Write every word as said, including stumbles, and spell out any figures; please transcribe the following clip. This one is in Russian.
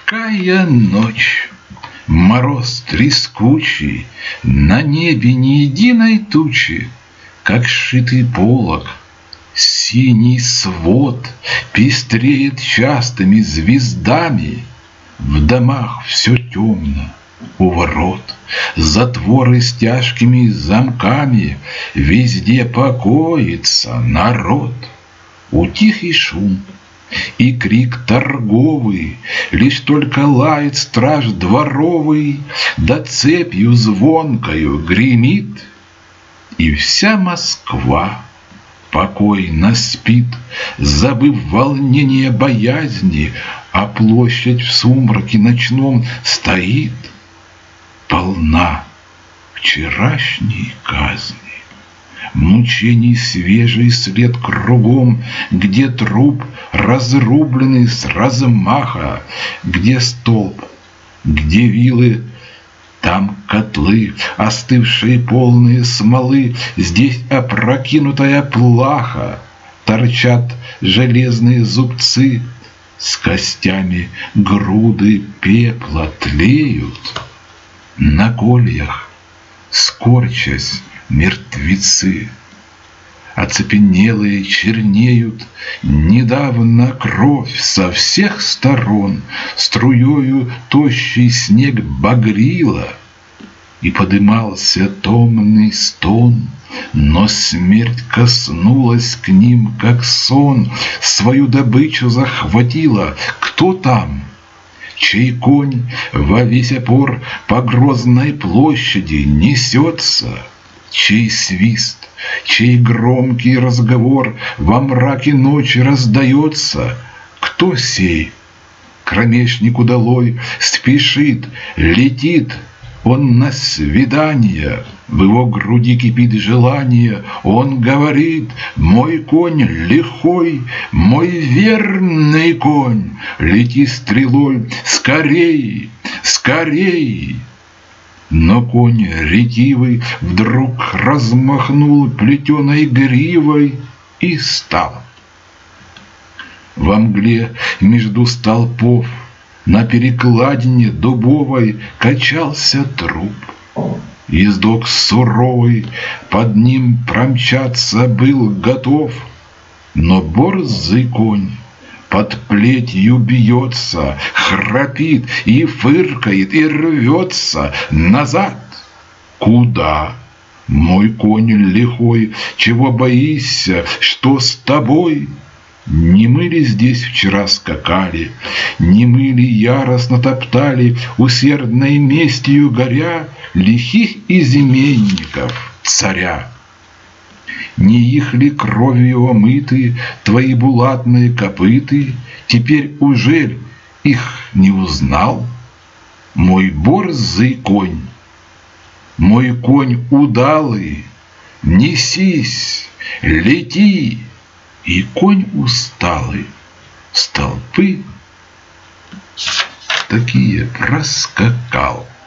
Какая ночь! Мороз трескучий, на небе ни единой тучи, как сшитый полог. Синий свод пестреет частыми звездами, в домах все темно, у ворот затворы с тяжкими замками, везде покоится народ. Утих и шум, и крик торговый, лишь только лает страж дворовый, да цепью звонкою гремит, и вся Москва покойно спит, забыв волнение боязни, а площадь в сумраке ночном стоит, полна вчерашней казни. Мучений свежий след кругом, где труп разрубленный с размаха, где столб, где вилы, там котлы, остывшие полные смолы, здесь опрокинутая плаха, торчат железные зубцы, с костями груды пепла тлеют, на кольях, скорчась, мертвецы. Оцепенелые чернеют, недавно кровь со всех сторон струёю тощий снег багрила, и подымался томный стон, но смерть коснулась к ним, как сон, свою добычу захватила. Кто там? Чей конь во весь опор по Грозной площади несется? Чей свист, чей громкий разговор во мраке ночи раздается? Кто сей? Кромешник удалой спешит, летит он на свидание, в его груди кипит желание. Он говорит: мой конь лихой, мой верный конь, лети стрелой, скорей, скорей. Но конь ретивый вдруг размахнул плетеной гривой и стал. Во мгле между столпов на перекладине дубовой качался труп. Ездок суровый под ним промчаться был готов, но борзый конь под плетью бьется, храпит и фыркает, и рвется назад. Куда? Мой конь лихой, чего боишься, что с тобой? Не мы ли здесь вчера скакали, не мы ли яростно топтали, усердной местью горя, лихих изменников царя? Не их ли кровью омыты твои булатные копыты? Теперь ужель их не узнал? Мой борзый конь, мой конь удалый, несись, лети. И конь усталый с толпы такие проскакал.